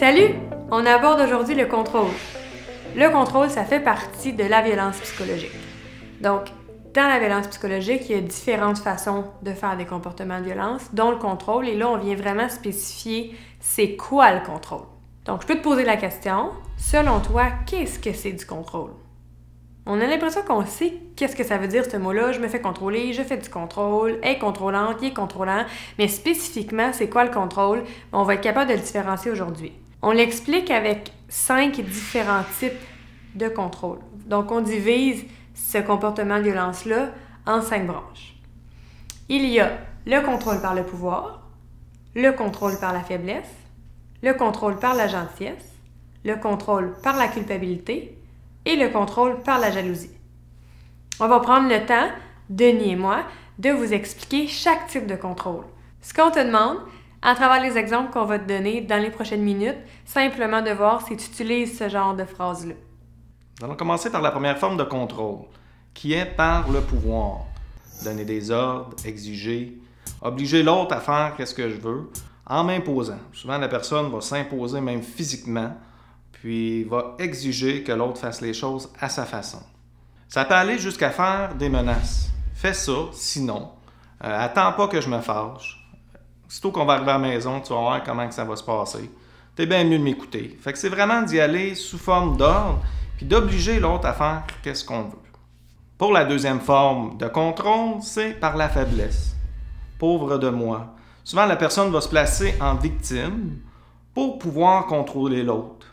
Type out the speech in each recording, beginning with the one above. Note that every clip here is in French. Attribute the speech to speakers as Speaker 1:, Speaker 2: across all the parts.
Speaker 1: Salut! On aborde aujourd'hui le contrôle. Le contrôle, ça fait partie de la violence psychologique. Donc, dans la violence psychologique, il y a différentes façons de faire des comportements de violence, dont le contrôle. Et là, on vient vraiment spécifier c'est quoi le contrôle. Donc, je peux te poser la question, selon toi, qu'est-ce que c'est du contrôle? On a l'impression qu'on sait qu'est-ce que ça veut dire ce mot-là, je me fais contrôler, je fais du contrôle, elle est contrôlante, il est contrôlant, mais spécifiquement, c'est quoi le contrôle? On va être capable de le différencier aujourd'hui. On l'explique avec 5 différents types de contrôle. Donc, on divise ce comportement de violence-là en 5 branches. Il y a le contrôle par le pouvoir, le contrôle par la faiblesse, le contrôle par la gentillesse, le contrôle par la culpabilité et le contrôle par la jalousie. On va prendre le temps, Denis et moi, de vous expliquer chaque type de contrôle. Ce qu'on te demande, à travers les exemples qu'on va te donner dans les prochaines minutes, simplement de voir si tu utilises ce genre de phrase-là.
Speaker 2: Nous allons commencer par la première forme de contrôle, qui est par le pouvoir. Donner des ordres, exiger, obliger l'autre à faire ce que je veux, en m'imposant. Souvent, la personne va s'imposer même physiquement, puis va exiger que l'autre fasse les choses à sa façon. Ça peut aller jusqu'à faire des menaces. Fais ça, sinon, attends pas que je me fâche. Sitôt qu'on va arriver à la maison, tu vas voir comment que ça va se passer. T'es bien mieux de m'écouter. Fait que c'est vraiment d'y aller sous forme d'ordre, puis d'obliger l'autre à faire ce qu'on veut. Pour la deuxième forme de contrôle, c'est par la faiblesse. Pauvre de moi. Souvent, la personne va se placer en victime pour pouvoir contrôler l'autre.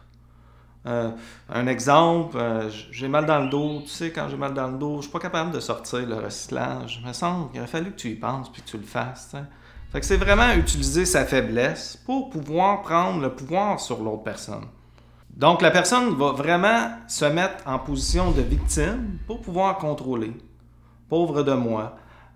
Speaker 2: Un exemple, j'ai mal dans le dos. Tu sais, quand j'ai mal dans le dos, je suis pas capable de sortir le recyclage. Il me semble qu'il aurait fallu que tu y penses puis que tu le fasses. T'sais. Fait que c'est vraiment utiliser sa faiblesse pour pouvoir prendre le pouvoir sur l'autre personne. Donc, la personne va vraiment se mettre en position de victime pour pouvoir contrôler. Pauvre de moi.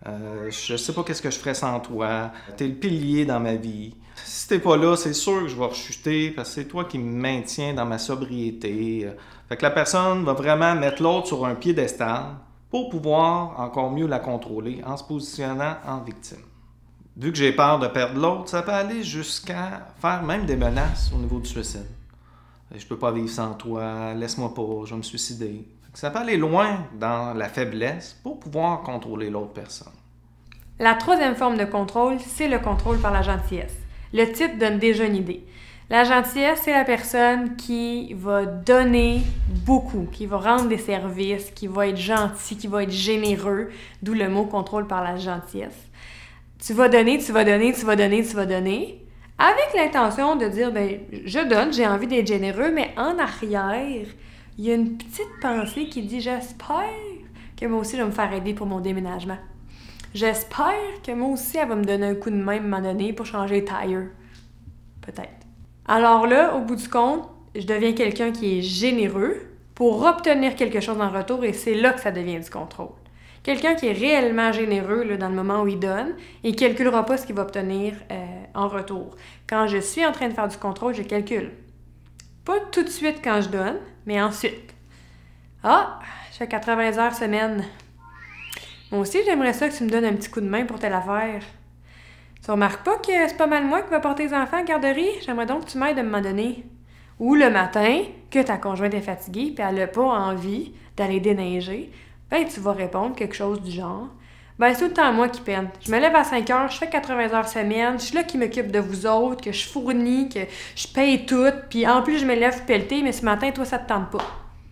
Speaker 2: Je sais pas qu'est-ce que je ferais sans toi. T'es le pilier dans ma vie. Si t'es pas là, c'est sûr que je vais rechuter parce que c'est toi qui me maintiens dans ma sobriété. Fait que la personne va vraiment mettre l'autre sur un piédestal pour pouvoir encore mieux la contrôler en se positionnant en victime. Vu que j'ai peur de perdre l'autre, ça peut aller jusqu'à faire même des menaces au niveau du suicide. Je peux pas vivre sans toi, laisse-moi pas, je vais me suicider. Ça peut aller loin dans la faiblesse pour pouvoir contrôler l'autre personne.
Speaker 1: La troisième forme de contrôle, c'est le contrôle par la gentillesse. Le titre donne déjà une idée. La gentillesse, c'est la personne qui va donner beaucoup, qui va rendre des services, qui va être gentil, qui va être généreux, d'où le mot contrôle par la gentillesse. Tu vas donner, tu vas donner, tu vas donner, tu vas donner, avec l'intention de dire, ben, je donne, j'ai envie d'être généreux, mais en arrière, il y a une petite pensée qui dit « J'espère que moi aussi, je vais me faire aider pour mon déménagement. J'espère que moi aussi, elle va me donner un coup de main à un moment donné pour changer les tires. » Peut-être. Alors là, au bout du compte, je deviens quelqu'un qui est généreux pour obtenir quelque chose en retour et c'est là que ça devient du contrôle. Quelqu'un qui est réellement généreux là, dans le moment où il donne et ne calculera pas ce qu'il va obtenir en retour. Quand je suis en train de faire du contrôle, je calcule. Pas tout de suite quand je donne, mais ensuite. Ah, je fais 80 heures semaine. Moi aussi, j'aimerais ça que tu me donnes un petit coup de main pour telle affaire. Tu remarques pas que c'est pas mal moi qui va porter les enfants à la garderie? J'aimerais donc que tu m'aides à me donner. Ou le matin, que ta conjointe est fatiguée et elle n'a pas envie d'aller déneiger, ben tu vas répondre quelque chose du genre. Ben c'est tout le temps moi qui peine. Je me lève à 5 heures, je fais 80 heures semaine, je suis là qui m'occupe de vous autres, que je fournis, que je paye tout, puis en plus je me lève pelleté, mais ce matin, toi, ça te tente pas.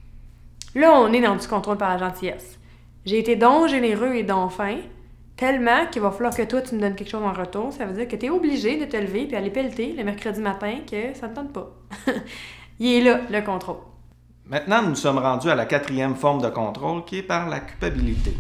Speaker 1: Là, on est dans du contrôle par la gentillesse. J'ai été donc généreux et donc fin, tellement qu'il va falloir que toi, tu me donnes quelque chose en retour. Ça veut dire que tu es obligé de te lever et aller pelleter le mercredi matin, que ça ne te tente pas. Il est là, le contrôle.
Speaker 2: Maintenant, nous sommes rendus à la quatrième forme de contrôle qui est par la culpabilité.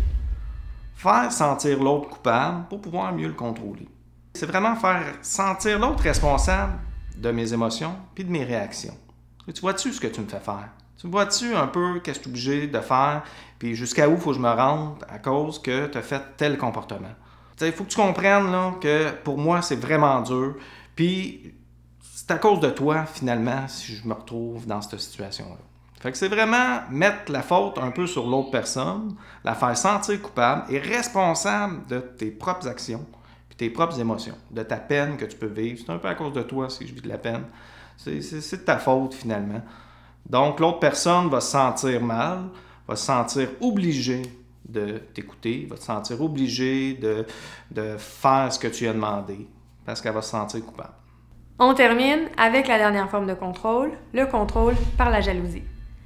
Speaker 2: Faire sentir l'autre coupable pour pouvoir mieux le contrôler. C'est vraiment faire sentir l'autre responsable de mes émotions puis de mes réactions. Et tu vois-tu ce que tu me fais faire? Tu vois-tu un peu qu'est-ce que tu es obligé de faire puis jusqu'à où il faut que je me rende à cause que tu as fait tel comportement? Il faut que tu comprennes là, que pour moi, c'est vraiment dur. Puis c'est à cause de toi, finalement, si je me retrouve dans cette situation-là. Fait que c'est vraiment mettre la faute un peu sur l'autre personne, la faire sentir coupable et responsable de tes propres actions puis tes propres émotions, de ta peine que tu peux vivre. C'est un peu à cause de toi si je vis de la peine. C'est de ta faute, finalement. Donc, l'autre personne va se sentir mal, va se sentir obligée de t'écouter, va se sentir obligée de faire ce que tu lui as demandé, parce qu'elle va se sentir coupable.
Speaker 1: On termine avec la dernière forme de contrôle, le contrôle par la jalousie.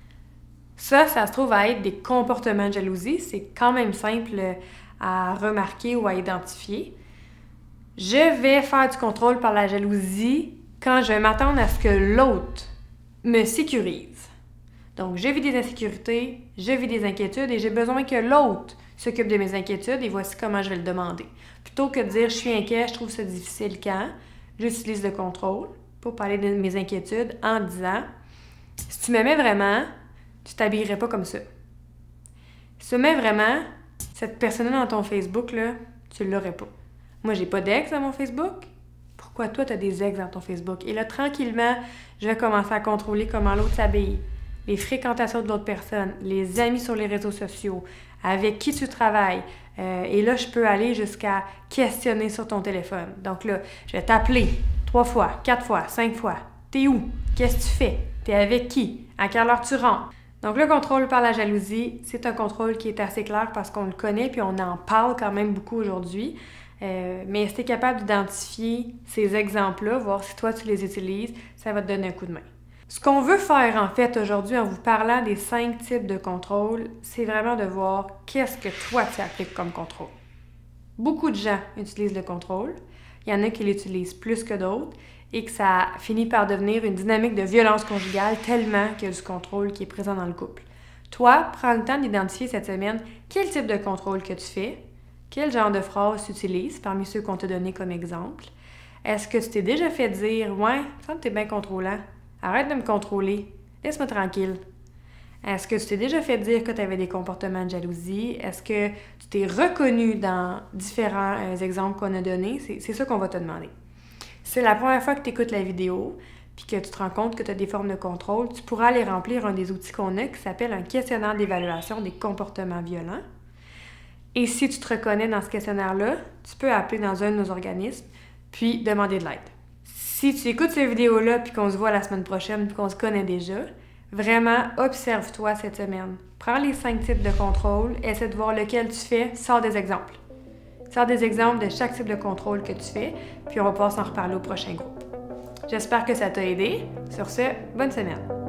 Speaker 1: Ça se trouve à être des comportements de jalousie. C'est quand même simple à remarquer ou à identifier. Je vais faire du contrôle par la jalousie quand je vais m'attendre à ce que l'autre me sécurise. Donc, je vis des insécurités, je vis des inquiétudes et j'ai besoin que l'autre s'occupe de mes inquiétudes et voici comment je vais le demander. Plutôt que de dire « je suis inquiet, je trouve ça difficile quand », j'utilise le contrôle pour parler de mes inquiétudes en disant « si tu m'aimais vraiment, tu t'habillerais pas comme ça. Si tu m'aimais vraiment, cette personne-là dans ton Facebook, là, tu l'aurais pas. Moi, j'ai pas d'ex dans mon Facebook. Pourquoi toi, tu as des ex dans ton Facebook? » Et là, tranquillement, je vais commencer à contrôler comment l'autre s'habille, les fréquentations de l'autre personne, les amis sur les réseaux sociaux, avec qui tu travailles. Et là, je peux aller jusqu'à questionner sur ton téléphone. Donc là, je vais t'appeler 3 fois, 4 fois, 5 fois. T'es où? Qu'est-ce que tu fais? T'es avec qui? À quelle heure tu rentres? Donc le contrôle par la jalousie, c'est un contrôle qui est assez clair parce qu'on le connaît puis on en parle quand même beaucoup aujourd'hui. Mais si tu es capable d'identifier ces exemples-là, voir si toi tu les utilises, ça va te donner un coup de main. Ce qu'on veut faire en fait aujourd'hui en vous parlant des 5 types de contrôle, c'est vraiment de voir qu'est-ce que toi tu appliques comme contrôle. Beaucoup de gens utilisent le contrôle. Il y en a qui l'utilisent plus que d'autres et que ça finit par devenir une dynamique de violence conjugale tellement qu'il y a du contrôle qui est présent dans le couple. Toi, prends le temps d'identifier cette semaine quel type de contrôle que tu fais, quel genre de phrase tu utilises parmi ceux qu'on t'a donné comme exemple. Est-ce que tu t'es déjà fait dire « Ouais, ça me t'es bien contrôlant, arrête de me contrôler, laisse-moi tranquille ». Est-ce que tu t'es déjà fait dire que tu avais des comportements de jalousie? Est-ce que tu t'es reconnu dans différents exemples qu'on a donnés? C'est ça qu'on va te demander. Si c'est la première fois que tu écoutes la vidéo puis que tu te rends compte que tu as des formes de contrôle, tu pourras aller remplir un des outils qu'on a qui s'appelle un questionnaire d'évaluation des comportements violents. Et si tu te reconnais dans ce questionnaire-là, tu peux appeler dans un de nos organismes puis demander de l'aide. Si tu écoutes cette vidéo-là puis qu'on se voit la semaine prochaine puis qu'on se connaît déjà, vraiment, observe-toi cette semaine. Prends les 5 types de contrôle, essaie de voir lequel tu fais, sors des exemples. Sors des exemples de chaque type de contrôle que tu fais, puis on va pouvoir s'en reparler au prochain groupe. J'espère que ça t'a aidé. Sur ce, bonne semaine!